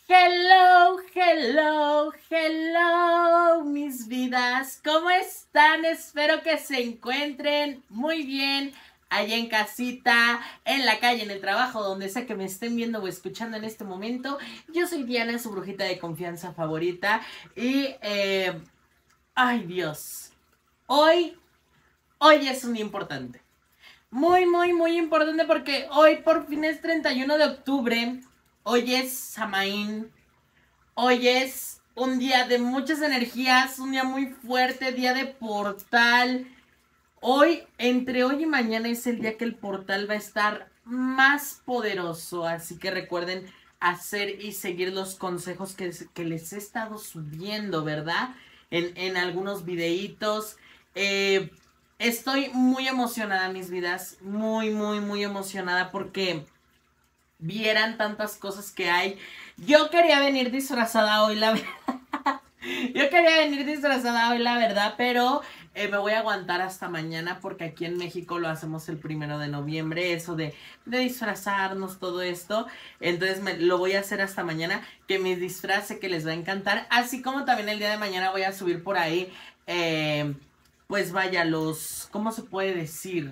Hello, hello, hello, mis vidas. ¿Cómo están? Espero que se encuentren muy bien allá en casita, en la calle, en el trabajo, donde sea que me estén viendo o escuchando en este momento. Yo soy Diana, su brujita de confianza favorita. Y, ay Dios, hoy, hoy es un día importante. Muy importante porque hoy por fin es 31 de octubre. Hoy es Samaín. Hoy es un día de muchas energías, un día muy fuerte, día de portal. Hoy, entre hoy y mañana es el día que el portal va a estar más poderoso, así que recuerden hacer y seguir los consejos que les he estado subiendo, ¿verdad? En algunos videitos. Estoy muy emocionada, mis vidas, muy emocionada porque vieran tantas cosas que hay. Yo quería venir disfrazada hoy, la verdad. Yo quería venir disfrazada hoy, la verdad, pero me voy a aguantar hasta mañana porque aquí en México lo hacemos el 1 de noviembre, eso de disfrazarnos, todo esto. Entonces lo voy a hacer hasta mañana, que mi disfraz sé que les va a encantar. Así como también el día de mañana voy a subir por ahí, pues vaya, ¿cómo se puede decir?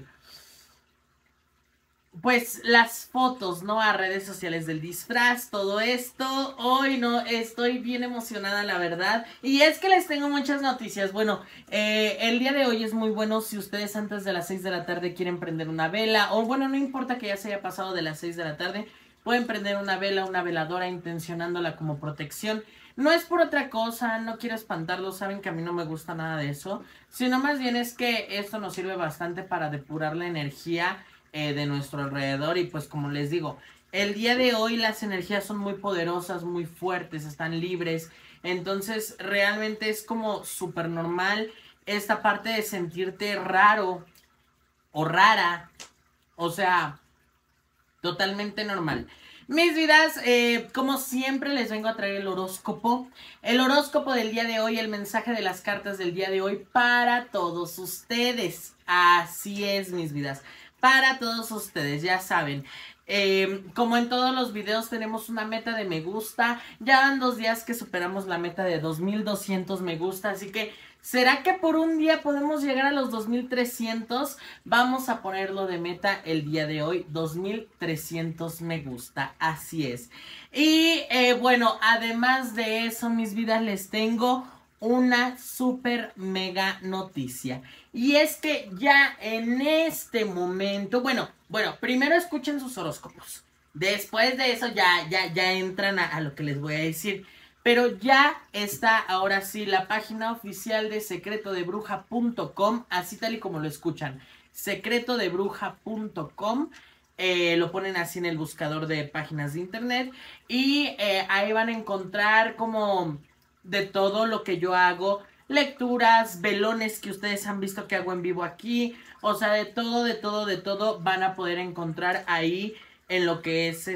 Pues las fotos, ¿no? A redes sociales del disfraz, todo esto. Hoy no, estoy bien emocionada, la verdad. Y es que les tengo muchas noticias. Bueno, el día de hoy es muy bueno si ustedes antes de las 6 de la tarde quieren prender una vela. O bueno, no importa que ya se haya pasado de las 6 de la tarde. Pueden prender una vela, una veladora, intencionándola como protección. No es por otra cosa, no quiero espantarlos, saben que a mí no me gusta nada de eso. Sino más bien es que esto nos sirve bastante para depurar la energía de nuestro alrededor. Y pues como les digo, el día de hoy las energías son muy poderosas, muy fuertes, están libres. Entonces realmente es como súper normal esta parte de sentirte raro o rara. O sea, totalmente normal. Mis vidas, como siempre les vengo a traer el horóscopo. El horóscopo del día de hoy, el mensaje de las cartas del día de hoy para todos ustedes. Así es, mis vidas. Para todos ustedes, ya saben. Como en todos los videos tenemos una meta de me gusta. Ya van 2 días que superamos la meta de 2200 me gusta. Así que, ¿será que por un día podemos llegar a los 2300? Vamos a ponerlo de meta el día de hoy, 2300 me gusta, así es. Y bueno, además de eso, mis vidas, les tengo una super mega noticia. Y es que ya en este momento, bueno, primero escuchen sus horóscopos. Después de eso ya entran a lo que les voy a decir. Pero ya está ahora sí la página oficial de secretodebruja.com, así tal y como lo escuchan, secretodebruja.com. Lo ponen así en el buscador de páginas de internet y ahí van a encontrar como de todo lo que yo hago, lecturas, velones que ustedes han visto que hago en vivo aquí, o sea, de todo van a poder encontrar ahí en lo que es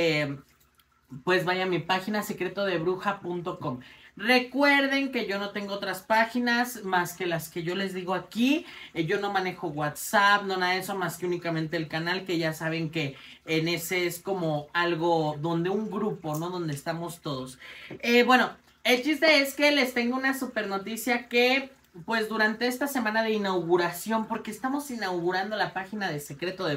pues vaya a mi página secretodebruja.com. Recuerden que yo no tengo otras páginas más que las que yo les digo aquí. Yo no manejo WhatsApp, no nada de eso, más que únicamente el canal, que ya saben que en ese es como algo donde un grupo, ¿no? Donde estamos todos. Bueno, el chiste es que les tengo una super noticia que pues durante esta semana de inauguración, porque estamos inaugurando la página de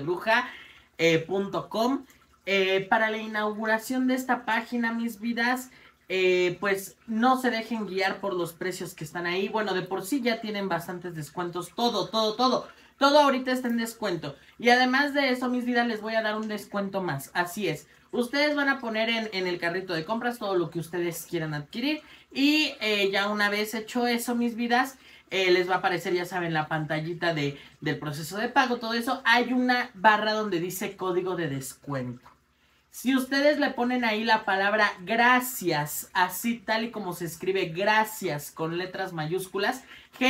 secretodebruja.com, para la inauguración de esta página, mis vidas, pues no se dejen guiar por los precios que están ahí. Bueno, de por sí ya tienen bastantes descuentos. Todo ahorita está en descuento. Y además de eso, mis vidas, les voy a dar un descuento más. Así es. Ustedes van a poner en el carrito de compras todo lo que ustedes quieran adquirir. Y ya una vez hecho eso, mis vidas, les va a aparecer, ya saben, la pantallita del proceso de pago, todo eso. Hay una barra donde dice código de descuento. Si ustedes le ponen ahí la palabra gracias, así tal y como se escribe gracias con letras mayúsculas,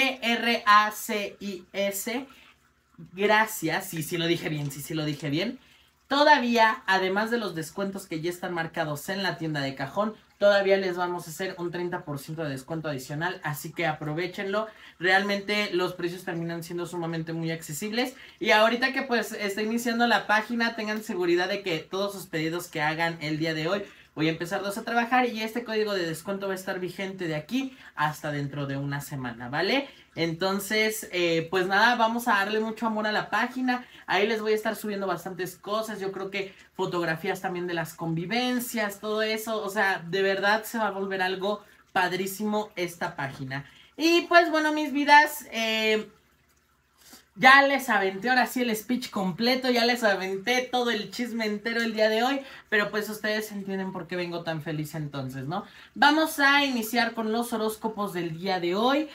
Gracis, gracias, sí lo dije bien. Todavía, además de los descuentos que ya están marcados en la tienda de cajón, todavía les vamos a hacer un 30% de descuento adicional, así que aprovechenlo. Realmente los precios terminan siendo sumamente muy accesibles. Y ahorita que pues está iniciando la página, tengan seguridad de que todos sus pedidos que hagan el día de hoy, voy a empezarlos a trabajar y este código de descuento va a estar vigente de aquí hasta dentro de una semana, ¿vale? Entonces, pues nada, vamos a darle mucho amor a la página. Ahí les voy a estar subiendo bastantes cosas. Yo creo que fotografías también de las convivencias, todo eso. O sea, de verdad se va a volver algo padrísimo esta página. Y pues bueno, mis vidas, ya les aventé ahora sí el speech completo, ya les aventé todo el chisme entero el día de hoy, pero pues ustedes entienden por qué vengo tan feliz entonces, ¿no? Vamos a iniciar con los horóscopos del día de hoy.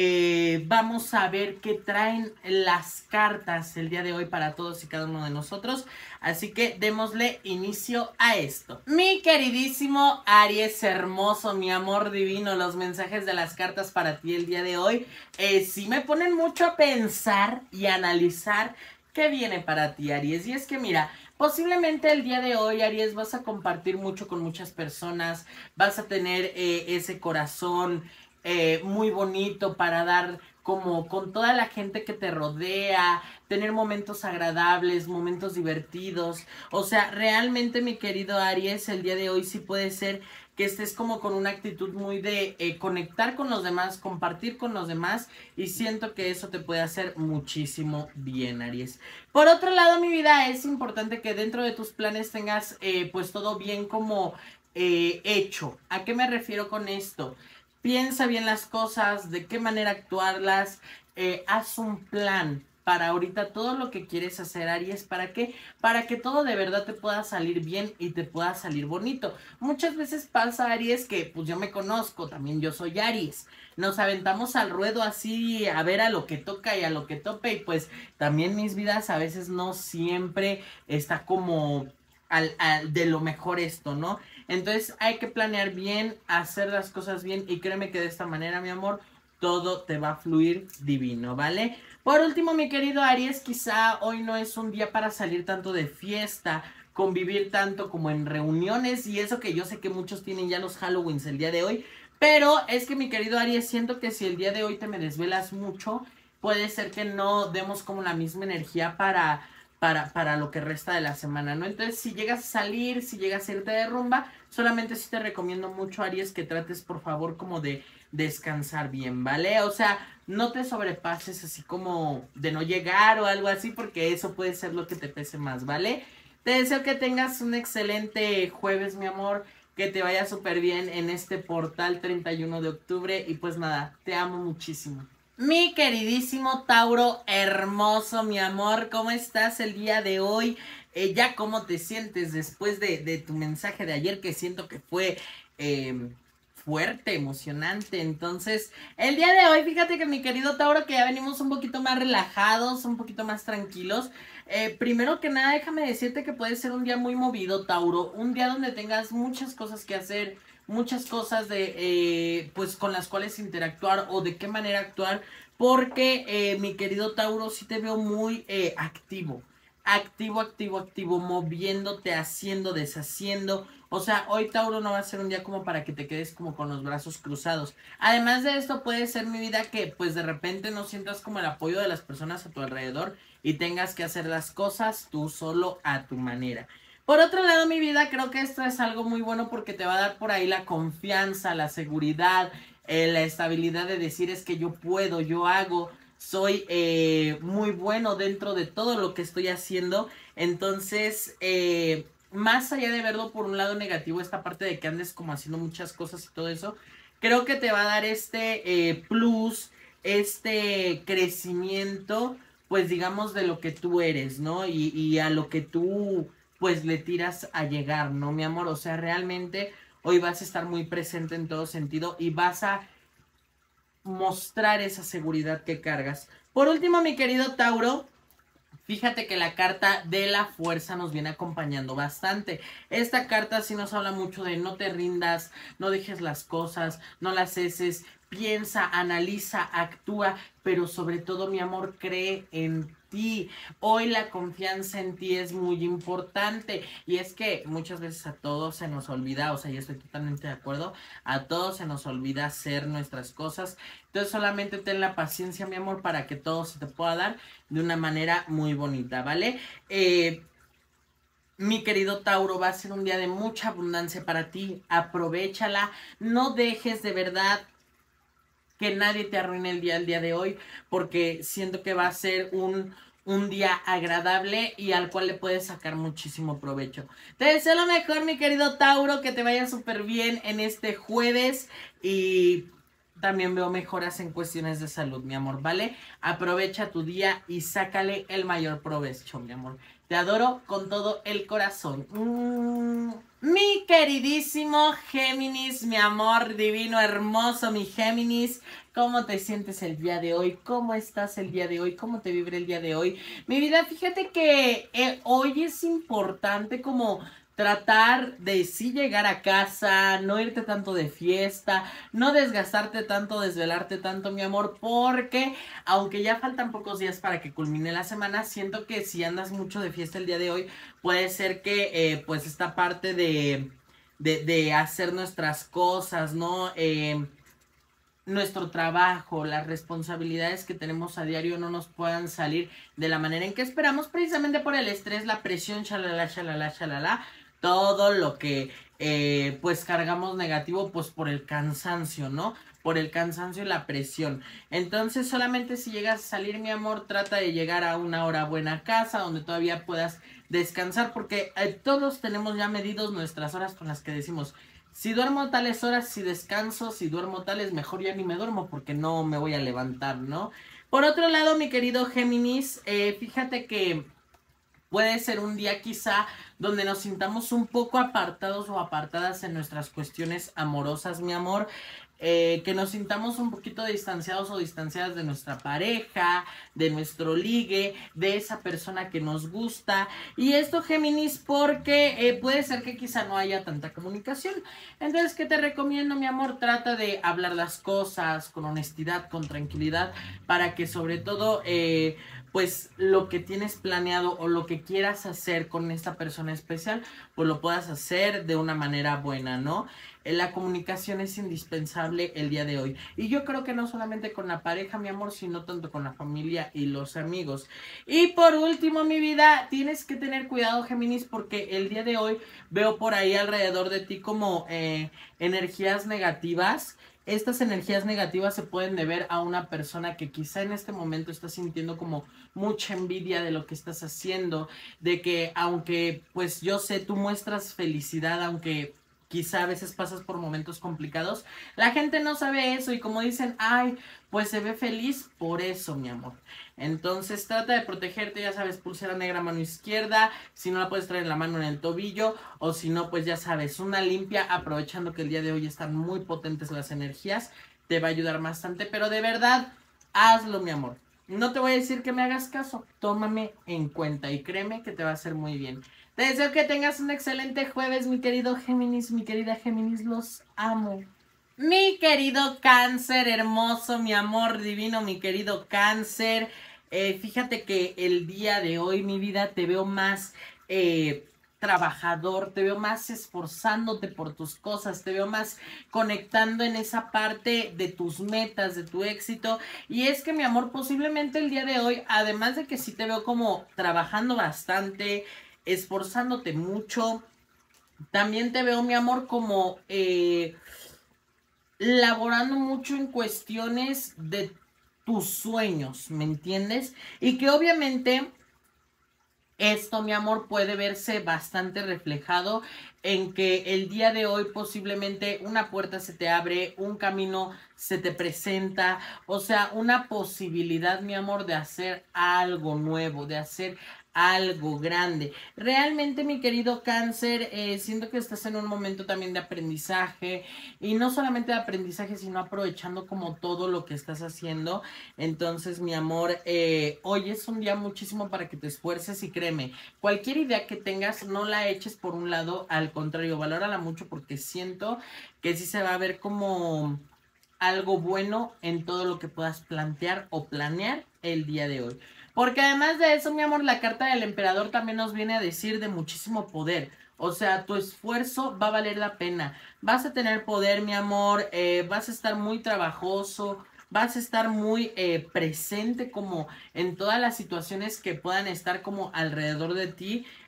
Vamos a ver qué traen las cartas el día de hoy para todos y cada uno de nosotros. Así que démosle inicio a esto. Mi queridísimo Aries hermoso, mi amor divino, los mensajes de las cartas para ti el día de hoy sí me ponen mucho a pensar y a analizar qué viene para ti, Aries. Y es que mira, posiblemente el día de hoy, Aries, vas a compartir mucho con muchas personas, vas a tener ese corazón muy bonito para dar como con toda la gente que te rodea, tener momentos agradables, momentos divertidos. O sea, realmente mi querido Aries, el día de hoy sí puede ser que estés como con una actitud muy de conectar con los demás, compartir con los demás, y siento que eso te puede hacer muchísimo bien, Aries. Por otro lado, mi vida, es importante que dentro de tus planes tengas pues todo bien como hecho. ¿A qué me refiero con esto? Piensa bien las cosas, de qué manera actuarlas, haz un plan para ahorita todo lo que quieres hacer, Aries. ¿Para qué? Para que todo de verdad te pueda salir bien y te pueda salir bonito. Muchas veces pasa, Aries, que pues yo me conozco, también yo soy Aries. Nos aventamos al ruedo así a ver a lo que toca y a lo que tope, y pues también mis vidas a veces no siempre está como de lo mejor esto, ¿no? Entonces hay que planear bien, hacer las cosas bien, y créeme que de esta manera, mi amor, todo te va a fluir divino, ¿vale? Por último, mi querido Aries, quizá hoy no es un día para salir tanto de fiesta, convivir tanto como en reuniones, y eso que yo sé que muchos tienen ya los Halloweens el día de hoy, pero es que mi querido Aries, siento que si el día de hoy te me desvelas mucho, puede ser que no demos como la misma energía para lo que resta de la semana, ¿no? Entonces, si llegas a salir, si llegas a irte de rumba, solamente sí te recomiendo mucho, Aries, que trates por favor como de descansar bien, ¿vale? O sea, no te sobrepases así como de no llegar o algo así, porque eso puede ser lo que te pese más, ¿vale? Te deseo que tengas un excelente jueves, mi amor, que te vaya súper bien en este portal 31 de octubre, y pues nada, te amo muchísimo. Mi queridísimo Tauro hermoso, mi amor, ¿cómo estás el día de hoy? Ya cómo te sientes después de tu mensaje de ayer, que siento que fue fuerte, emocionante. Entonces, el día de hoy, fíjate que mi querido Tauro, que ya venimos un poquito más relajados, un poquito más tranquilos. Primero que nada, déjame decirte que puede ser un día muy movido, Tauro, un día donde tengas muchas cosas que hacer, muchas cosas de pues con las cuales interactuar o de qué manera actuar, porque mi querido Tauro, sí te veo muy activo, activo, moviéndote, haciendo, deshaciendo. O sea, hoy, Tauro, no va a ser un día como para que te quedes como con los brazos cruzados. Además de esto, puede ser, mi vida, que pues de repente no sientas como el apoyo de las personas a tu alrededor y tengas que hacer las cosas tú solo a tu manera. Por otro lado, mi vida, creo que esto es algo muy bueno porque te va a dar por ahí la confianza, la seguridad, la estabilidad de decir: es que yo puedo, yo hago, soy muy bueno dentro de todo lo que estoy haciendo. Entonces, más allá de verlo por un lado negativo, esta parte de que andes como haciendo muchas cosas y todo eso, creo que te va a dar este plus, este crecimiento, pues digamos, de lo que tú eres, ¿no? Y a lo que tú pues le tiras a llegar, ¿no, mi amor? O sea, realmente hoy vas a estar muy presente en todo sentido y vas a mostrar esa seguridad que cargas. Por último, mi querido Tauro, fíjate que la carta de la fuerza nos viene acompañando bastante. Esta carta sí nos habla mucho de no te rindas, no dejes las cosas, no las ceses, piensa, analiza, actúa, pero sobre todo, mi amor, cree en ti. Hoy la confianza en ti es muy importante, y es que muchas veces a todos se nos olvida, o sea, yo estoy totalmente de acuerdo, a todos se nos olvida hacer nuestras cosas. Entonces solamente ten la paciencia, mi amor, para que todo se te pueda dar de una manera muy bonita, ¿vale? Mi querido Tauro, va a ser un día de mucha abundancia para ti. Aprovéchala. No dejes de verdad que nadie te arruine el día de hoy, porque siento que va a ser un día agradable y al cual le puedes sacar muchísimo provecho. Te deseo lo mejor, mi querido Tauro, que te vaya súper bien en este jueves y también veo mejoras en cuestiones de salud, mi amor, ¿vale? Aprovecha tu día y sácale el mayor provecho, mi amor. Te adoro con todo el corazón. Mi queridísimo Géminis, mi amor divino, hermoso, mi Géminis. ¿Cómo te sientes el día de hoy? ¿Cómo estás el día de hoy? ¿Cómo te vibra el día de hoy? Mi vida, fíjate que hoy es importante como tratar de sí llegar a casa, no irte tanto de fiesta, no desgastarte tanto, desvelarte tanto, mi amor, porque aunque ya faltan pocos días para que culmine la semana, siento que si andas mucho de fiesta el día de hoy, puede ser que pues esta parte de hacer nuestras cosas, ¿no? Nuestro trabajo, las responsabilidades que tenemos a diario no nos puedan salir de la manera en que esperamos, precisamente por el estrés, la presión, shalala, shalala, shalala, todo lo que pues cargamos negativo, pues por el cansancio, ¿no? Por el cansancio y la presión. Entonces, solamente si llegas a salir, mi amor, trata de llegar a una hora buena a casa, donde todavía puedas descansar, porque todos tenemos ya medidos nuestras horas con las que decimos, si duermo tales horas, si descanso, si duermo tales, mejor ya ni me duermo porque no me voy a levantar, ¿no? Por otro lado, mi querido Géminis, fíjate que puede ser un día quizá donde nos sintamos un poco apartados o apartadas en nuestras cuestiones amorosas, mi amor. Que nos sintamos un poquito distanciados o distanciadas de nuestra pareja, de nuestro ligue, de esa persona que nos gusta. Y esto, Géminis, porque puede ser que quizá no haya tanta comunicación. Entonces, ¿qué te recomiendo, mi amor? Trata de hablar las cosas con honestidad, con tranquilidad, para que sobre todo pues lo que tienes planeado o lo que quieras hacer con esta persona especial, pues lo puedas hacer de una manera buena, ¿no? La comunicación es indispensable el día de hoy. Y yo creo que no solamente con la pareja, mi amor, sino tanto con la familia y los amigos. Y por último, mi vida, tienes que tener cuidado, Géminis, porque el día de hoy veo por ahí alrededor de ti como energías negativas. Estas energías negativas se pueden deber a una persona que quizá en este momento está sintiendo como mucha envidia de lo que estás haciendo, de que aunque pues yo sé, tú muestras felicidad, aunque quizá a veces pasas por momentos complicados, la gente no sabe eso y como dicen, ay, pues se ve feliz por eso, mi amor. Entonces trata de protegerte, ya sabes, pulsera negra mano izquierda, si no la puedes traer en la mano en el tobillo, o si no, pues ya sabes, una limpia, aprovechando que el día de hoy están muy potentes las energías, te va a ayudar bastante, pero de verdad, hazlo, mi amor. No te voy a decir que me hagas caso, tómame en cuenta y créeme que te va a hacer muy bien. Te deseo que tengas un excelente jueves, mi querido Géminis, mi querida Géminis, los amo. Mi querido Cáncer, hermoso, mi amor divino, mi querido Cáncer. Fíjate que el día de hoy, mi vida, te veo más trabajador, te veo más esforzándote por tus cosas, te veo más conectando en esa parte de tus metas, de tu éxito. Y es que, mi amor, posiblemente el día de hoy, además de que sí te veo como trabajando bastante, esforzándote mucho, también te veo, mi amor, como laborando mucho en cuestiones de tus sueños, ¿me entiendes? Y que obviamente esto, mi amor, puede verse bastante reflejado en que el día de hoy posiblemente una puerta se te abre, un camino se te presenta, o sea, una posibilidad, mi amor, de hacer algo nuevo, de hacer algo grande. Realmente, mi querido Cáncer, siento que estás en un momento también de aprendizaje y no solamente de aprendizaje, sino aprovechando como todo lo que estás haciendo. Entonces, mi amor, hoy es un día muchísimo para que te esfuerces y créeme, cualquier idea que tengas no la eches por un lado, al contrario, valórala mucho porque siento que sí se va a ver como algo bueno en todo lo que puedas plantear o planear el día de hoy. Porque además de eso, mi amor, la carta del emperador también nos viene a decir de muchísimo poder. O sea, tu esfuerzo va a valer la pena. Vas a tener poder, mi amor. Vas a estar muy trabajoso. Vas a estar muy presente como en todas las situaciones que puedan estar como alrededor de ti.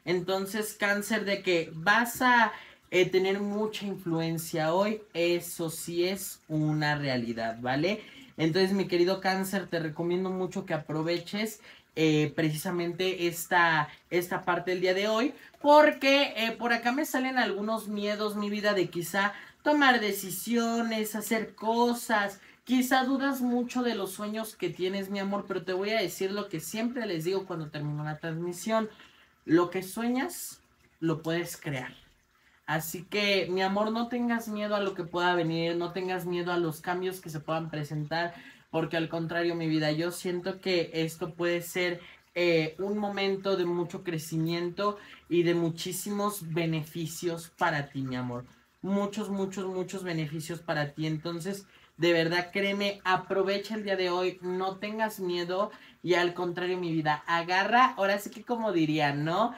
Entonces, Cáncer, de que vas a tener mucha influencia hoy, eso sí es una realidad, ¿vale? Entonces, mi querido Cáncer, te recomiendo mucho que aproveches precisamente esta parte del día de hoy, porque por acá me salen algunos miedos, mi vida, de quizá tomar decisiones, hacer cosas. Quizá dudas mucho de los sueños que tienes, mi amor, pero te voy a decir lo que siempre les digo cuando termino la transmisión. Lo que sueñas, lo puedes crear. Así que, mi amor, no tengas miedo a lo que pueda venir, no tengas miedo a los cambios que se puedan presentar, porque al contrario, mi vida, yo siento que esto puede ser un momento de mucho crecimiento y de muchísimos beneficios para ti, mi amor. Muchos, muchos, muchos beneficios para ti. Entonces, de verdad, créeme, aprovecha el día de hoy, no tengas miedo y al contrario, mi vida, agarra, ahora sí que como dirían, ¿no?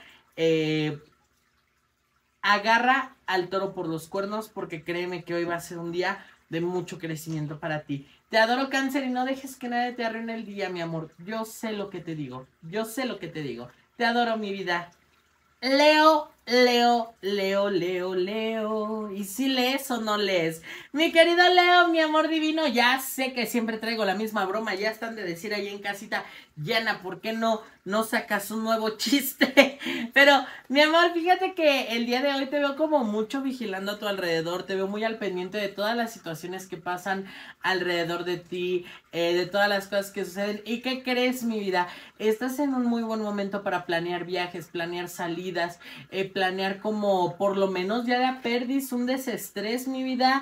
Agarra al toro por los cuernos porque créeme que hoy va a ser un día de mucho crecimiento para ti. Te adoro, Cáncer, y no dejes que nadie te arruine el día, mi amor. Yo sé lo que te digo. Yo sé lo que te digo. Te adoro, mi vida. Leo, Leo, Leo, Leo, Leo. ¿Y si lees o no lees? Mi querido Leo, mi amor divino, ya sé que siempre traigo la misma broma. Ya están de decir ahí en casita, Yana, ¿por qué no sacas un nuevo chiste? Pero, mi amor, fíjate que el día de hoy te veo como mucho vigilando a tu alrededor. Te veo muy al pendiente de todas las situaciones que pasan alrededor de ti, de todas las cosas que suceden. ¿Y qué crees, mi vida? Estás en un muy buen momento para planear viajes, planear salidas, planear como por lo menos ya de a perdis un desestrés, mi vida.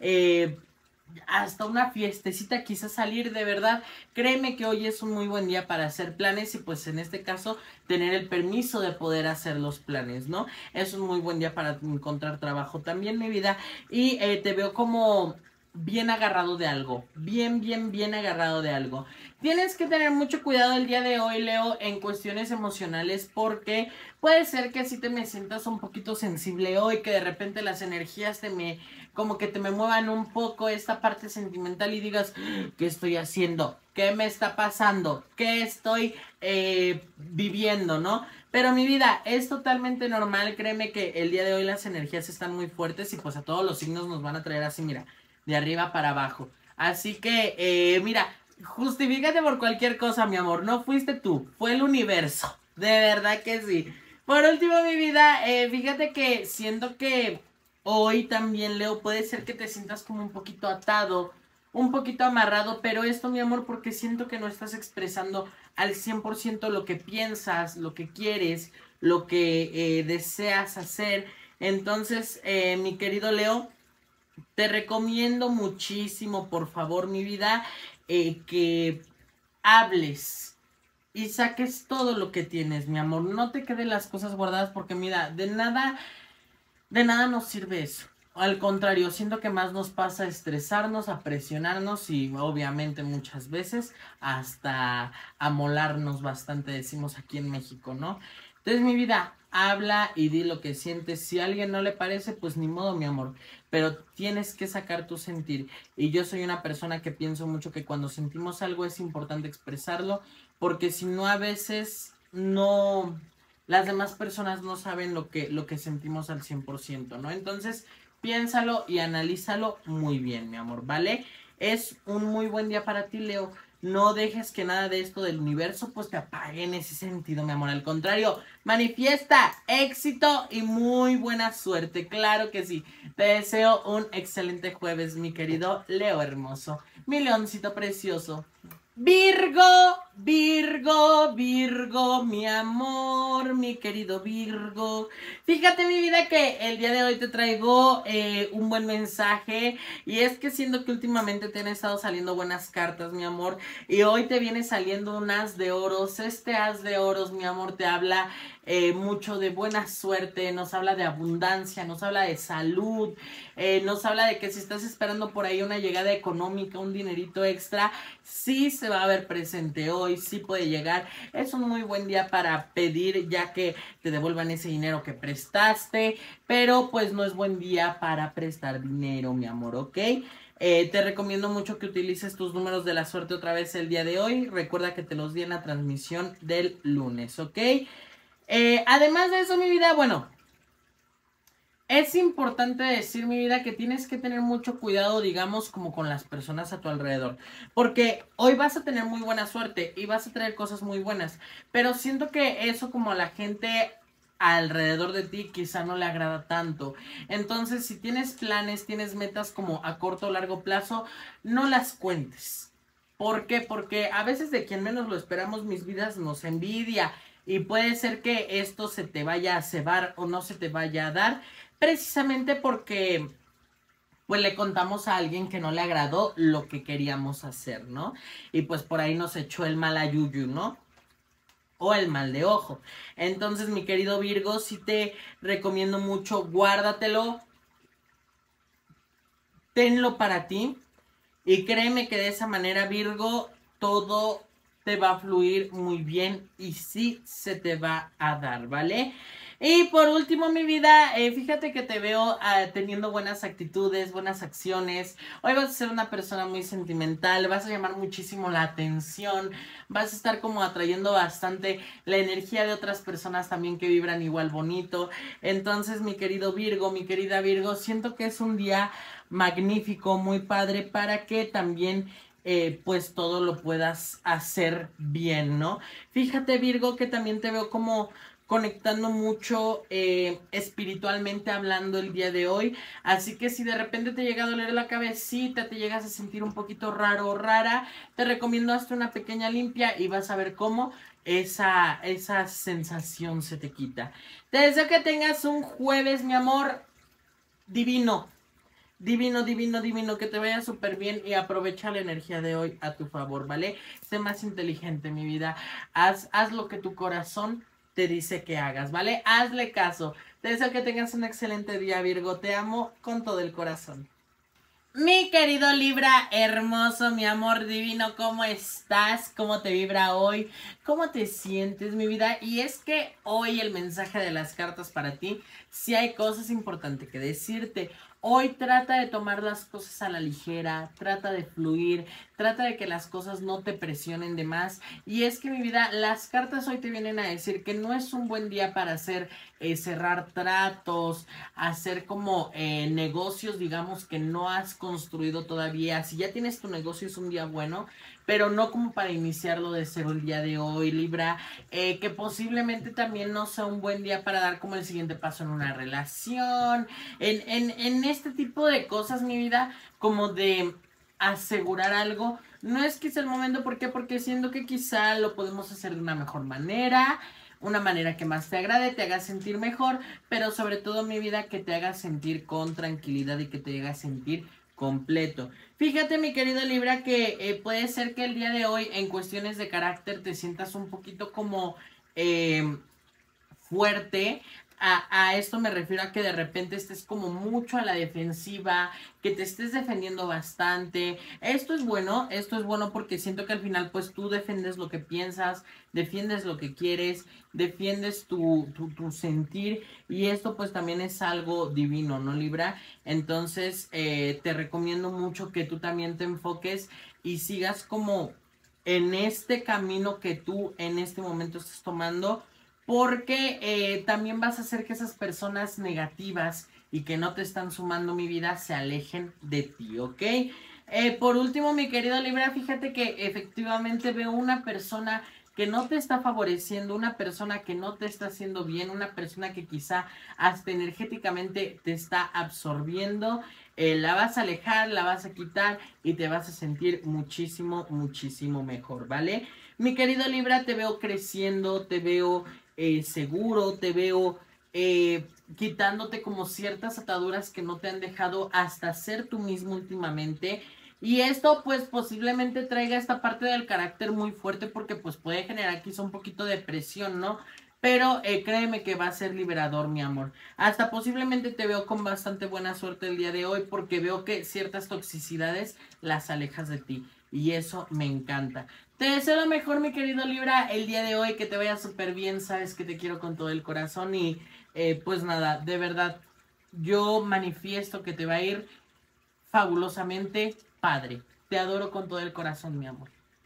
Hasta una fiestecita, quizás salir, de verdad. Créeme que hoy es un muy buen día para hacer planes y pues en este caso tener el permiso de poder hacer los planes, ¿no? Es un muy buen día para encontrar trabajo también, mi vida. Y te veo como bien agarrado de algo, bien, bien, bien agarrado de algo. Tienes que tener mucho cuidado el día de hoy, Leo, en cuestiones emocionales, porque puede ser que así te me sientas un poquito sensible hoy, que de repente las energías como que te me muevan un poco esta parte sentimental y digas, ¿qué estoy haciendo? ¿Qué me está pasando? ¿Qué estoy viviendo, no? Pero mi vida, es totalmente normal, créeme que el día de hoy las energías están muy fuertes y pues a todos los signos nos van a traer así, mira, de arriba para abajo. Así que, mira, justifícate por cualquier cosa, mi amor, no fuiste tú, fue el universo, de verdad que sí. Por último, mi vida, fíjate que siento que hoy también, Leo, puede ser que te sientas como un poquito atado, un poquito amarrado, pero esto, mi amor, porque siento que no estás expresando al 100% lo que piensas, lo que quieres, lo que deseas hacer. Entonces, mi querido Leo, te recomiendo muchísimo, por favor, mi vida, que hables y saques todo lo que tienes, mi amor. No te queden las cosas guardadas porque, mira, de nada nos sirve eso. Al contrario, siento que más nos pasa a estresarnos, a presionarnos y obviamente muchas veces hasta a molarnos bastante, decimos aquí en México, ¿no? Entonces, mi vida, habla y di lo que sientes. Si a alguien no le parece, pues ni modo, mi amor. Pero tienes que sacar tu sentir. Y yo soy una persona que pienso mucho que cuando sentimos algo es importante expresarlo, porque si no a veces no las demás personas no saben lo que sentimos al 100%, ¿no? Entonces, piénsalo y analízalo muy bien, mi amor, ¿vale? Es un muy buen día para ti, Leo. No dejes que nada de esto del universo pues te apague en ese sentido, mi amor. Al contrario, manifiesta éxito y muy buena suerte. Claro que sí. Te deseo un excelente jueves, mi querido Leo hermoso. Mi leoncito precioso. Virgo, Virgo, Virgo, mi amor, mi querido Virgo. Fíjate, mi vida, que el día de hoy te traigo un buen mensaje. Y es que siento que últimamente te han estado saliendo buenas cartas, mi amor. Y hoy te viene saliendo un as de oros. Este as de oros, mi amor, te habla mucho de buena suerte. Nos habla de abundancia, nos habla de salud. Nos habla de que si estás esperando por ahí una llegada económica, un dinerito extra, sí se va a ver presente hoy, sí puede llegar. Es un muy buen día para pedir ya que te devuelvan ese dinero que prestaste, pero pues no es buen día para prestar dinero, mi amor, ¿ok? Te recomiendo mucho que utilices tus números de la suerte otra vez el día de hoy. Recuerda que te los di en la transmisión del lunes, ¿ok? Además de eso, mi vida, bueno, es importante decir, mi vida, que tienes que tener mucho cuidado, digamos, como con las personas a tu alrededor. Porque hoy vas a tener muy buena suerte y vas a traer cosas muy buenas. Pero siento que eso como a la gente alrededor de ti quizá no le agrada tanto. Entonces, si tienes planes, tienes metas como a corto o largo plazo, no las cuentes. ¿Por qué? Porque a veces de quien menos lo esperamos, mis vidas nos envidia. Y puede ser que esto se te vaya a cebar o no se te vaya a dar precisamente porque pues le contamos a alguien que no le agradó lo que queríamos hacer, ¿no? Y pues por ahí nos echó el mal a yuyu, ¿no? O el mal de ojo. Entonces, mi querido Virgo, sí te recomiendo mucho, guárdatelo, tenlo para ti. Y créeme que de esa manera, Virgo, todo te va a fluir muy bien y sí se te va a dar, ¿vale? Y por último, mi vida, fíjate que te veo teniendo buenas actitudes, buenas acciones. Hoy vas a ser una persona muy sentimental, vas a llamar muchísimo la atención, vas a estar como atrayendo bastante la energía de otras personas también que vibran igual bonito. Entonces, mi querido Virgo, mi querida Virgo, siento que es un día magnífico, muy padre, para que también pues todo lo puedas hacer bien, ¿no? Fíjate, Virgo, que también te veo como conectando mucho espiritualmente hablando el día de hoy, así que si de repente te llega a doler la cabecita, te llegas a sentir un poquito raro o rara, te recomiendo hasta una pequeña limpia y vas a ver cómo esa sensación se te quita. Te deseo que tengas un jueves, mi amor, divino. Divino, divino, divino, que te vaya súper bien y aprovecha la energía de hoy a tu favor, ¿vale? Sé más inteligente, mi vida. Haz lo que tu corazón te dice que hagas, ¿vale? Hazle caso. Te deseo que tengas un excelente día, Virgo. Te amo con todo el corazón. Mi querido Libra hermoso, mi amor divino, ¿cómo estás? ¿Cómo te vibra hoy? ¿Cómo te sientes, mi vida? Y es que hoy el mensaje de las cartas para ti, sí hay cosas importantes que decirte. Hoy trata de tomar las cosas a la ligera, trata de fluir, trata de que las cosas no te presionen de más. Y es que, mi vida, las cartas hoy te vienen a decir que no es un buen día para hacer cerrar tratos, hacer como negocios, digamos, que no has construido todavía. Si ya tienes tu negocio es un día bueno, pero no como para iniciarlo de cero el día de hoy, Libra. Que posiblemente también no sea un buen día para dar como el siguiente paso en una relación, en este tipo de cosas, mi vida, como de asegurar algo. No es quizá el momento, ¿por qué? Porque siento que quizá lo podemos hacer de una mejor manera, una manera que más te agrade, te haga sentir mejor, pero sobre todo, mi vida, que te haga sentir con tranquilidad y que te haga sentir completo. Fíjate, mi querido Libra, que puede ser que el día de hoy en cuestiones de carácter te sientas un poquito como eh, fuerte. A esto me refiero a que de repente estés como mucho a la defensiva, que te estés defendiendo bastante. Esto es bueno porque siento que al final pues tú defiendes lo que piensas, defiendes lo que quieres, defiendes tu sentir, y esto pues también es algo divino, ¿no, Libra? Entonces te recomiendo mucho que tú también te enfoques y sigas como en este camino que tú en este momento estás tomando, porque también vas a hacer que esas personas negativas y que no te están sumando, mi vida, se alejen de ti, ¿ok? Por último, mi querido Libra, fíjate que efectivamente veo una persona que no te está favoreciendo, una persona que no te está haciendo bien, una persona que quizá hasta energéticamente te está absorbiendo. La vas a alejar, la vas a quitar y te vas a sentir muchísimo, muchísimo mejor, ¿vale? Mi querido Libra, te veo creciendo, te veo seguro, te veo quitándote como ciertas ataduras que no te han dejado hasta ser tú mismo últimamente. Y esto pues posiblemente traiga esta parte del carácter muy fuerte, porque pues puede generar quizá un poquito de presión, ¿no? Pero créeme que va a ser liberador, mi amor. Hasta posiblemente te veo con bastante buena suerte el día de hoy, porque veo que ciertas toxicidades las alejas de ti. Y eso me encanta. Te deseo lo mejor, mi querido Libra, el día de hoy, que te vaya súper bien. Sabes que te quiero con todo el corazón y pues nada, de verdad, yo manifiesto que te va a ir fabulosamente padre. Te adoro con todo el corazón, mi amor.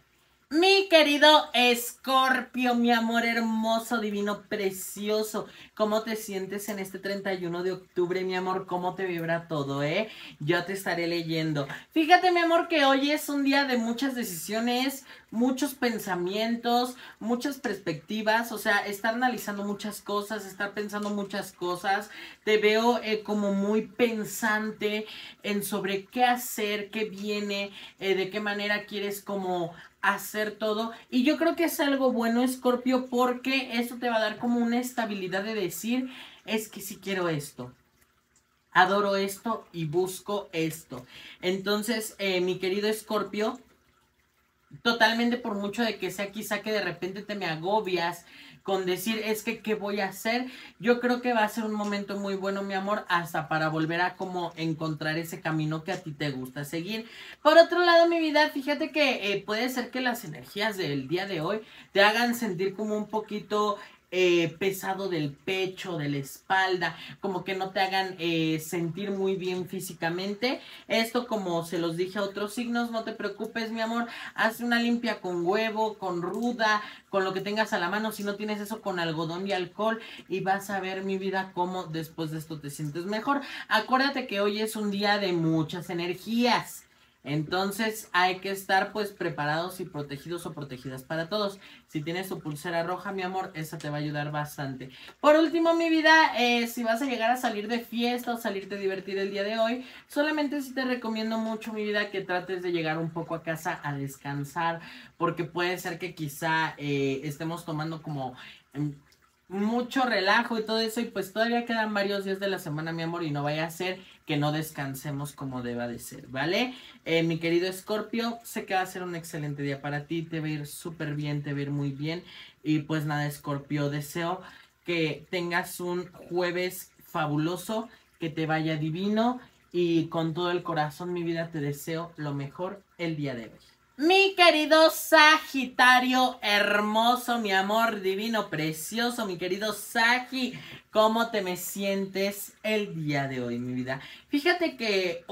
Mi querido Escorpio, mi amor hermoso, divino, precioso, ¿cómo te sientes en este 31 de octubre, mi amor? ¿Cómo te vibra todo, Yo te estaré leyendo. Fíjate, mi amor, que hoy es un día de muchas decisiones, muchos pensamientos, muchas perspectivas, o sea, estar analizando muchas cosas, estar pensando muchas cosas. Te veo como muy pensante en sobre qué hacer, qué viene, de qué manera quieres como hacer todo. Y yo creo que es algo bueno, Escorpio, porque eso te va a dar como una estabilidad de decir, es que si quiero esto, adoro esto y busco esto. Entonces, mi querido Escorpio, totalmente, por mucho de que sea quizá que de repente te me agobias con decir es que qué voy a hacer, yo creo que va a ser un momento muy bueno, mi amor, hasta para volver a como encontrar ese camino que a ti te gusta seguir. Por otro lado, mi vida, fíjate que puede ser que las energías del día de hoy te hagan sentir como un poquito pesado del pecho, de la espalda, como que no te hagan sentir muy bien físicamente. Esto, como se los dije a otros signos, no te preocupes, mi amor, haz una limpia con huevo, con ruda, con lo que tengas a la mano. Si no tienes eso, con algodón y alcohol, y vas a ver, mi vida, cómo después de esto te sientes mejor. Acuérdate que hoy es un día de muchas energías. Entonces hay que estar pues preparados y protegidos o protegidas para todos. Si tienes tu pulsera roja, mi amor, esa te va a ayudar bastante. Por último, mi vida, si vas a llegar a salir de fiesta o salirte a divertir el día de hoy, solamente sí te recomiendo mucho, mi vida, que trates de llegar un poco a casa a descansar, porque puede ser que quizá estemos tomando como mucho relajo y todo eso, y pues todavía quedan varios días de la semana, mi amor, y no vaya a ser que no descansemos como deba de ser, ¿vale? Mi querido Escorpio, sé que va a ser un excelente día para ti, te va a ir súper bien, te va a ir muy bien, y pues nada, Escorpio, deseo que tengas un jueves fabuloso, que te vaya divino, y con todo el corazón, mi vida, te deseo lo mejor el día de hoy. Mi querido Sagitario, hermoso, mi amor divino, precioso, mi querido Sagi, ¿cómo te me sientes el día de hoy, mi vida? Fíjate que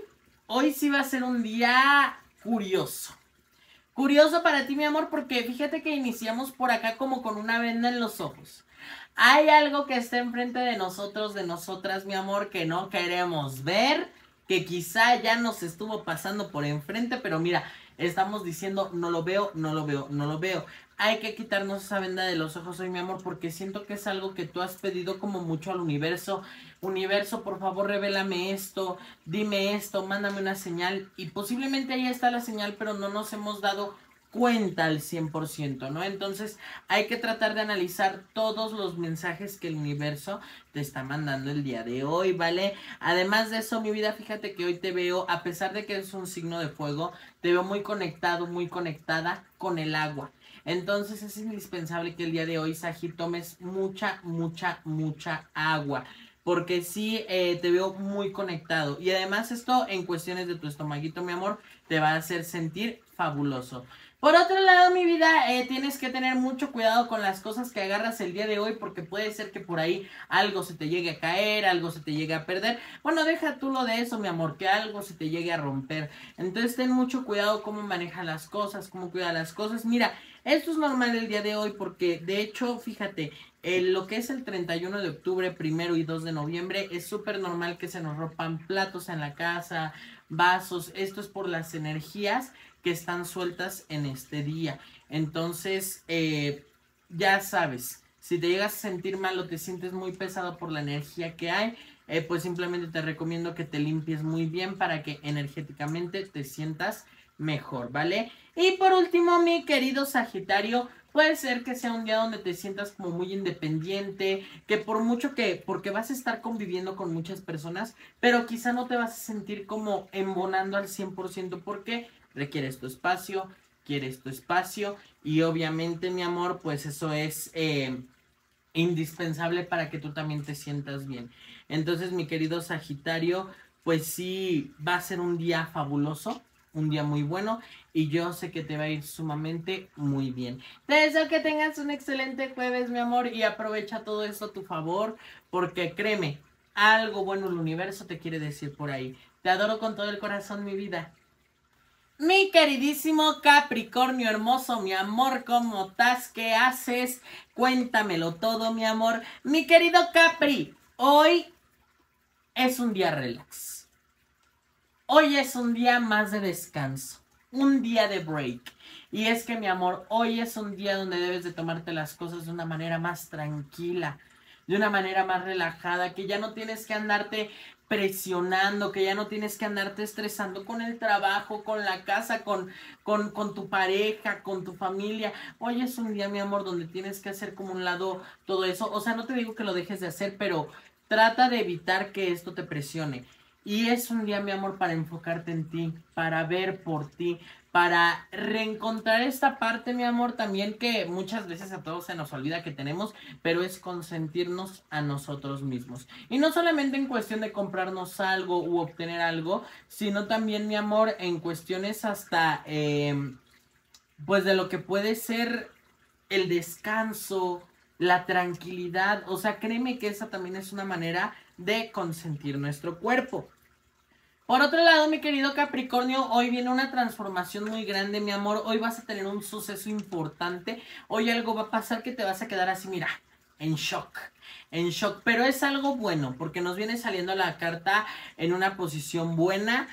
hoy sí va a ser un día curioso. Curioso para ti, mi amor, porque fíjate que iniciamos por acá como con una venda en los ojos. Hay algo que está enfrente de nosotros, de nosotras, mi amor, que no queremos ver, que quizá ya nos estuvo pasando por enfrente, pero mira, estamos diciendo, no lo veo, no lo veo, no lo veo. Hay que quitarnos esa venda de los ojos hoy, mi amor, porque siento que es algo que tú has pedido como mucho al universo. Universo, por favor, revélame esto, dime esto, mándame una señal. Y posiblemente ahí está la señal, pero no nos hemos dado cuenta al 100%, ¿no? Entonces hay que tratar de analizar todos los mensajes que el universo te está mandando el día de hoy, ¿vale? Además de eso, mi vida, fíjate que hoy te veo, a pesar de que es un signo de fuego, te veo muy conectado, muy conectada con el agua. Entonces es indispensable que el día de hoy, Sagi, tomes mucha, mucha, mucha agua. Porque sí, te veo muy conectado. Y además esto en cuestiones de tu estomaguito, mi amor, te va a hacer sentir fabuloso. Por otro lado, mi vida, tienes que tener mucho cuidado con las cosas que agarras el día de hoy, porque puede ser que por ahí algo se te llegue a caer, algo se te llegue a perder. Bueno, deja tú lo de eso, mi amor, que algo se te llegue a romper. Entonces ten mucho cuidado cómo maneja las cosas, cómo cuida las cosas. Mira, esto es normal el día de hoy porque, de hecho, fíjate, lo que es el 31 de octubre, 1 y 2 de noviembre, es súper normal que se nos rompan platos en la casa, vasos. Esto es por las energías que están sueltas en este día. Entonces, ya sabes, si te llegas a sentir mal o te sientes muy pesado por la energía que hay, pues simplemente te recomiendo que te limpies muy bien para que energéticamente te sientas mejor, ¿vale? Y por último, mi querido Sagitario, puede ser que sea un día donde te sientas como muy independiente, que por mucho que, porque vas a estar conviviendo con muchas personas, pero quizá no te vas a sentir como embonando al 100% porque requieres tu espacio, quieres tu espacio, y obviamente, mi amor, pues eso es indispensable para que tú también te sientas bien. Entonces, mi querido Sagitario, pues sí, va a ser un día fabuloso, un día muy bueno, y yo sé que te va a ir sumamente muy bien. Te deseo que tengas un excelente jueves, mi amor, y aprovecha todo esto a tu favor, porque créeme, algo bueno el universo te quiere decir por ahí. Te adoro con todo el corazón, mi vida. Mi queridísimo Capricornio hermoso, mi amor, ¿cómo estás? ¿Qué haces? Cuéntamelo todo, mi amor. Mi querido Capri, hoy es un día relax. Hoy es un día más de descanso, un día de break. Y es que, mi amor, hoy es un día donde debes de tomarte las cosas de una manera más tranquila, de una manera más relajada, que ya no tienes que andarte presionando, que ya no tienes que andarte estresando con el trabajo, con la casa, con tu pareja, con tu familia. Hoy es un día, mi amor, donde tienes que hacer como un lado todo eso. O sea, no te digo que lo dejes de hacer, pero trata de evitar que esto te presione. Y es un día, mi amor, para enfocarte en ti, para ver por ti, para reencontrar esta parte, mi amor, también que muchas veces a todos se nos olvida que tenemos, pero es consentirnos a nosotros mismos. Y no solamente en cuestión de comprarnos algo u obtener algo, sino también, mi amor, en cuestiones hasta, pues de lo que puede ser el descanso, la tranquilidad. O sea, créeme que esa también es una manera de consentir nuestro cuerpo. Por otro lado, mi querido Capricornio, hoy viene una transformación muy grande, mi amor. Hoy vas a tener un suceso importante. Hoy algo va a pasar que te vas a quedar así, mira, en shock. En shock. Pero es algo bueno, porque nos viene saliendo la carta en una posición buena.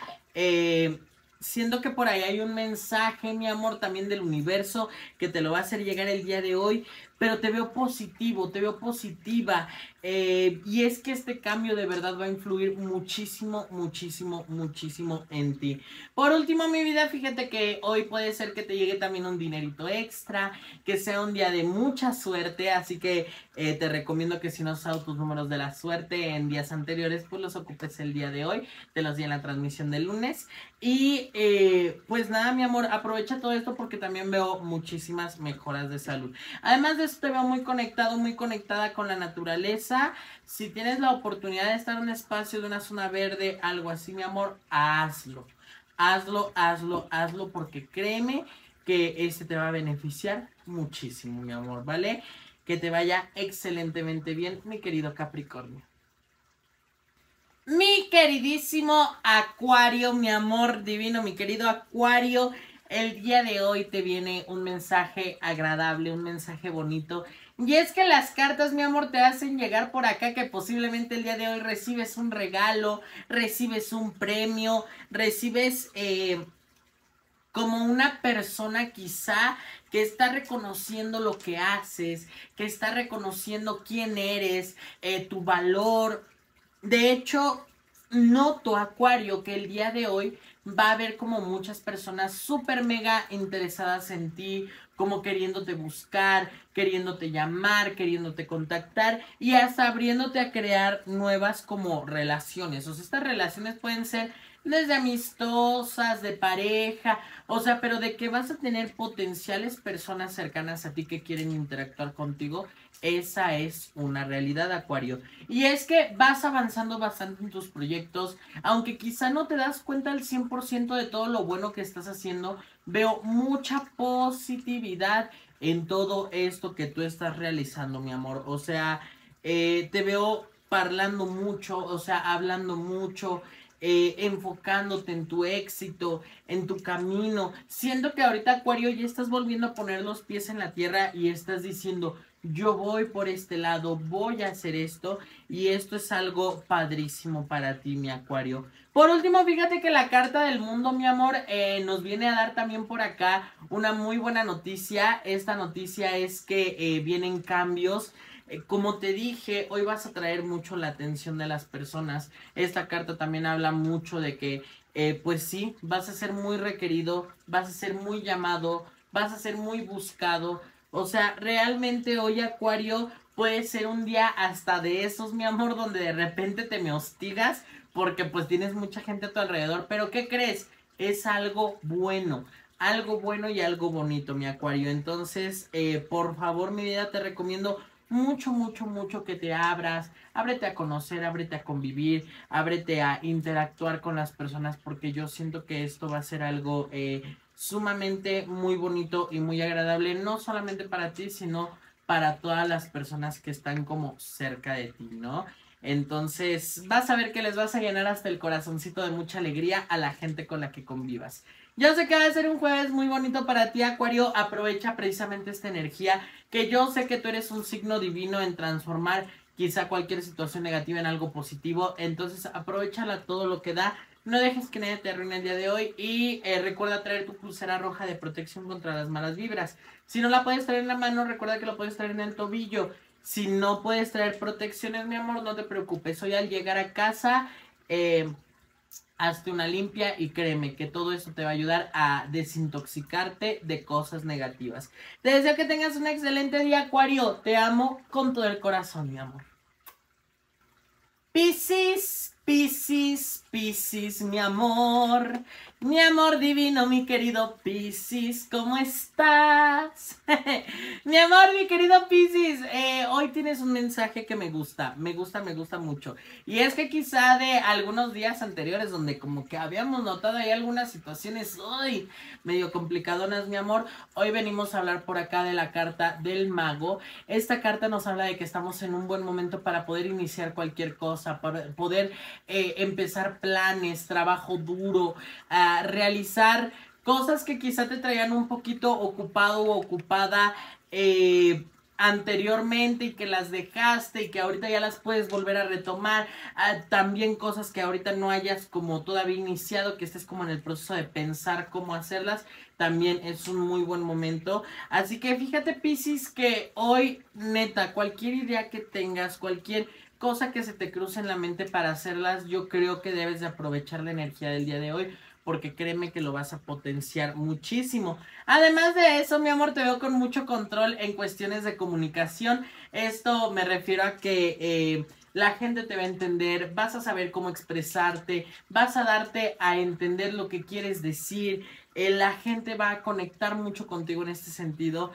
Siendo que por ahí hay un mensaje, mi amor, también del universo, que te lo va a hacer llegar el día de hoy. Pero te veo positivo, te veo positiva. Y es que este cambio de verdad va a influir muchísimo, muchísimo, muchísimo en ti. Por último, mi vida, fíjate que hoy puede ser que te llegue también un dinerito extra, que sea un día de mucha suerte, así que te recomiendo que si no has usado tus números de la suerte en días anteriores, pues los ocupes el día de hoy, te los di en la transmisión del lunes. Y pues nada, mi amor, aprovecha todo esto porque también veo muchísimas mejoras de salud. Además de esto, te veo muy conectado, muy conectada con la naturaleza. Si tienes la oportunidad de estar en un espacio de una zona verde, algo así, mi amor, hazlo. Hazlo, hazlo, hazlo, porque créeme que este te va a beneficiar muchísimo, mi amor, ¿vale? Que te vaya excelentemente bien, mi querido Capricornio. Mi queridísimo Acuario, mi amor divino, mi querido Acuario, el día de hoy te viene un mensaje agradable, un mensaje bonito. Y es que las cartas, mi amor, te hacen llegar por acá que posiblemente el día de hoy recibes un regalo, recibes un premio, recibes como una persona quizá que está reconociendo lo que haces, que está reconociendo quién eres, tu valor. De hecho, noto, Acuario, que el día de hoy va a haber como muchas personas súper mega interesadas en ti, como queriéndote buscar, queriéndote llamar, queriéndote contactar y hasta abriéndote a crear nuevas como relaciones. O sea, estas relaciones pueden ser desde amistosas, de pareja, o sea, pero de que vas a tener potenciales personas cercanas a ti que quieren interactuar contigo, esa es una realidad, Acuario. Y es que vas avanzando bastante en tus proyectos, aunque quizá no te das cuenta al 100% de todo lo bueno que estás haciendo, veo mucha positividad en todo esto que tú estás realizando, mi amor. O sea, te veo parlando mucho, o sea, hablando mucho, enfocándote en tu éxito, en tu camino. Siento que ahorita, Acuario, ya estás volviendo a poner los pies en la tierra y estás diciendo, yo voy por este lado, voy a hacer esto y esto es algo padrísimo para ti, mi Acuario. Por último, fíjate que la carta del mundo, mi amor, nos viene a dar también por acá una muy buena noticia. Esta noticia es que vienen cambios. Como te dije, hoy vas a traer mucho la atención de las personas. Esta carta también habla mucho de que, pues sí, vas a ser muy requerido, vas a ser muy llamado, vas a ser muy buscado. O sea, realmente hoy, Acuario, puede ser un día hasta de esos, mi amor, donde de repente te me hostigas porque pues tienes mucha gente a tu alrededor. Pero ¿qué crees? Es algo bueno y algo bonito, mi Acuario. Entonces, por favor, mi vida, te recomiendo mucho, mucho, mucho que te abras, ábrete a conocer, ábrete a convivir, ábrete a interactuar con las personas, porque yo siento que esto va a ser algo sumamente muy bonito y muy agradable, no solamente para ti, sino para todas las personas que están como cerca de ti, ¿no? Entonces vas a ver que les vas a llenar hasta el corazoncito de mucha alegría a la gente con la que convivas. Yo sé que va a ser un jueves muy bonito para ti, Acuario. Aprovecha precisamente esta energía, que yo sé que tú eres un signo divino en transformar quizá cualquier situación negativa en algo positivo. Entonces aprovechala todo lo que da. No dejes que nadie te arruine el día de hoy. Y recuerda traer tu pulsera roja de protección contra las malas vibras. Si no la puedes traer en la mano, recuerda que lo puedes traer en el tobillo. Si no puedes traer protecciones, mi amor, no te preocupes. Hoy al llegar a casa, hazte una limpia y créeme que todo esto te va a ayudar a desintoxicarte de cosas negativas. Te deseo que tengas un excelente día, Acuario. Te amo con todo el corazón, mi amor. Piscis, Piscis, Piscis, mi amor divino, mi querido Piscis, ¿cómo estás? Mi amor, mi querido Piscis, hoy tienes un mensaje que me gusta mucho. Y es que quizá de algunos días anteriores donde como que habíamos notado ahí algunas situaciones medio complicadonas, mi amor, hoy venimos a hablar por acá de la carta del mago. Esta carta nos habla de que estamos en un buen momento para poder iniciar cualquier cosa, para poder empezar planes, trabajo duro, realizar cosas que quizá te traían un poquito ocupado o ocupada anteriormente y que las dejaste y que ahorita ya las puedes volver a retomar. También cosas que ahorita no hayas como todavía iniciado, que estés como en el proceso de pensar cómo hacerlas, también es un muy buen momento. Así que fíjate, Piscis, que hoy, neta, cualquier idea que tengas, cualquier cosa que se te cruce en la mente para hacerlas, yo creo que debes de aprovechar la energía del día de hoy, porque créeme que lo vas a potenciar muchísimo. Además de eso, mi amor, te veo con mucho control en cuestiones de comunicación. Esto me refiero a que la gente te va a entender, vas a saber cómo expresarte, vas a darte a entender lo que quieres decir. La gente va a conectar mucho contigo en este sentido.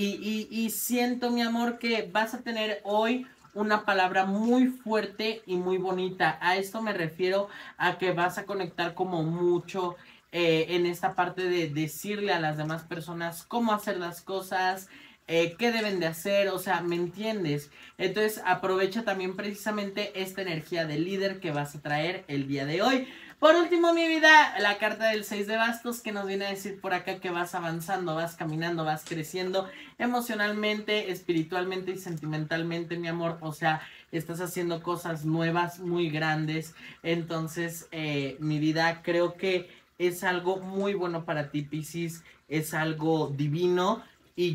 Y siento, mi amor, que vas a tener hoy una palabra muy fuerte y muy bonita. A esto me refiero a que vas a conectar como mucho en esta parte de decirle a las demás personas cómo hacer las cosas, qué deben de hacer, o sea, ¿me entiendes? Entonces aprovecha también precisamente esta energía de líder que vas a traer el día de hoy. Por último, mi vida, la carta del 6 de bastos, que nos viene a decir por acá que vas avanzando, vas caminando, vas creciendo emocionalmente, espiritualmente y sentimentalmente, mi amor. O sea, estás haciendo cosas nuevas, muy grandes. Entonces, mi vida, creo que es algo muy bueno para ti, Piscis. Es algo divino y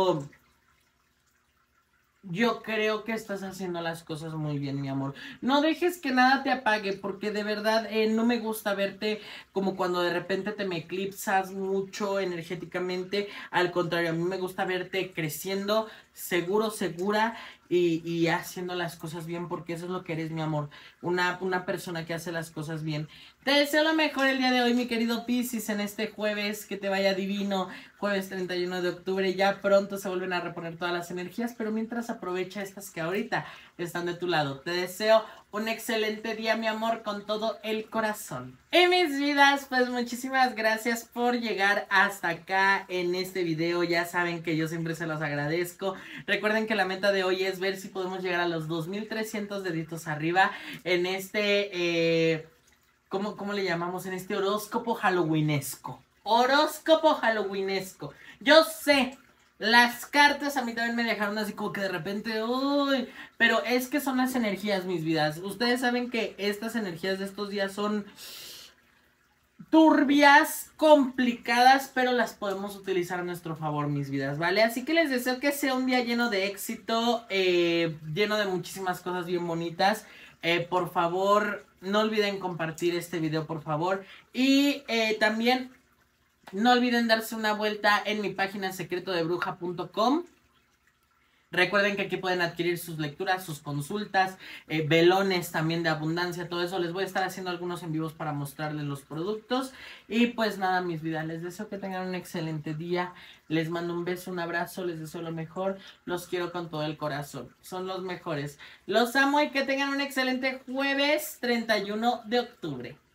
yo creo que estás haciendo las cosas muy bien, mi amor. No dejes que nada te apague, porque de verdad no me gusta verte como cuando de repente te me eclipsas mucho energéticamente. Al contrario, a mí me gusta verte creciendo, seguro, segura y haciendo las cosas bien, porque eso es lo que eres, mi amor. Una persona que hace las cosas bien. Te deseo lo mejor el día de hoy, mi querido Piscis, en este jueves, que te vaya divino. Jueves 31 de octubre, ya pronto se vuelven a reponer todas las energías, pero mientras aprovecha estas que ahorita están de tu lado. Te deseo un excelente día, mi amor, con todo el corazón. Y mis vidas, pues muchísimas gracias por llegar hasta acá en este video. Ya saben que yo siempre se los agradezco. Recuerden que la meta de hoy es ver si podemos llegar a los 2300 deditos arriba en este, ¿cómo le llamamos? En este horóscopo halloweenesco. Horóscopo halloweenesco. Yo sé, las cartas a mí también me dejaron así como que de repente, uy, pero es que son las energías, mis vidas. Ustedes saben que estas energías de estos días son turbias, complicadas, pero las podemos utilizar a nuestro favor, mis vidas, ¿vale? Así que les deseo que sea un día lleno de éxito, lleno de muchísimas cosas bien bonitas. Por favor, no olviden compartir este video, por favor. Y también no olviden darse una vuelta en mi página secretodebruja.com. Recuerden que aquí pueden adquirir sus lecturas, sus consultas, velones también de abundancia, todo eso. Les voy a estar haciendo algunos en vivos para mostrarles los productos. Y pues nada, mis vidas, les deseo que tengan un excelente día. Les mando un beso, un abrazo, les deseo lo mejor. Los quiero con todo el corazón. Son los mejores. Los amo y que tengan un excelente jueves 31 de octubre.